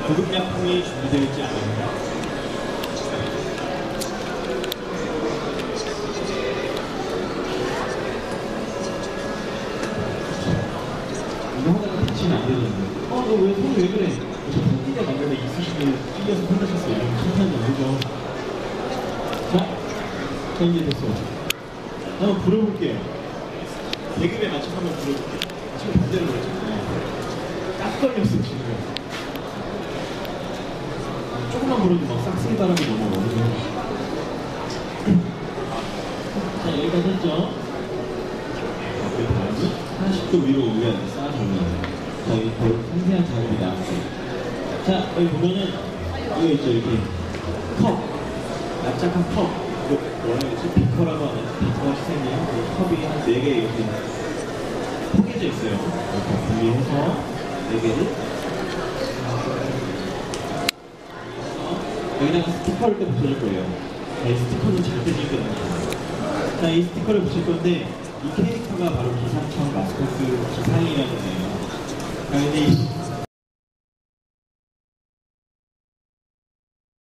구급약품이 준비되어 있지 않습니다. 이거 하다가 다치면 안 되는데. 너 왜 손 왜 그래? 저 손기가 만약에 이쑤시개 찔려서 혼나셨어요. 이러면 심판이 안 되죠. 자, 이제 됐어요. 한번 불어볼게요. 배급에 맞춰 한번 불어볼게요. 지금 반대로 그랬잖아요. 딱 걸렸어, 지금. 조금만 불어도 막 싹쓸이 바람이 넘어가거든요. 자, 여기까지 했죠? 그 다음에 40도 위로 올려야 돼, 쌓아주면. 저희 더 상세한 작업이 나왔어요. 자, 여기 보면은, 이거 있죠, 이렇게. 컵. 납작한 컵. 이거 뭐라 그러지? 비커라고 하는 비커가 생긴 그 컵이 한 4개 이렇게 포개져 있어요. 이렇게 분리해서 4개를. 여기다가 스티커를 또 붙여줄 거예요. 자, 이 스티커는 잘 떼질 거예요. 자, 이 스티커를 붙일 건데, 이 캐릭터가 바로 기상청 마스코트 기상이라는 애예요. 자, 근데 이